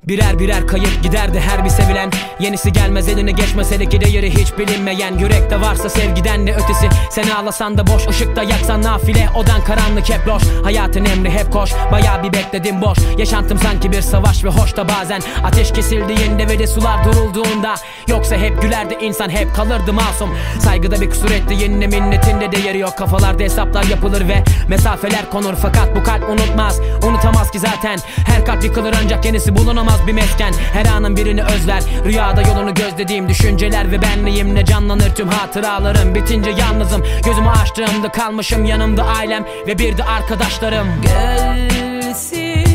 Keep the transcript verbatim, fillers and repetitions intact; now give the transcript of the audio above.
Birer birer kayıp giderdi her bir sevilen. Yenisi gelmez eline geçmese de ki değeri hiç bilinmeyen. Yürekte varsa sevgiden ne ötesi. Sen ağlasan da boş, ışıkta yaksan nafile. Odan karanlık hep loş, hayatın emri hep koş. Bayağı bir bekledim boş, yaşantım sanki bir savaş ve hoş da bazen ateş kesildiğinde ve de sular durulduğunda. Yoksa hep gülerdi insan, hep kalırdı masum. Saygıda bir kusur ettiğinle minnetinde değeri yok. Kafalarda hesaplar yapılır ve mesafeler konur. Fakat bu kalp unutmaz, unutamaz ki zaten. Her kalp yıkılır ancak yenisi bulunamaz bir mesken. Her anın birini özler, rüyada yolunu gözlediğim düşünceler ve benliğimle canlanır tüm hatıralarım. Bitince yalnızım, gözümü açtığımda kalmışım yanımda ailem ve bir de arkadaşlarım. Gelsin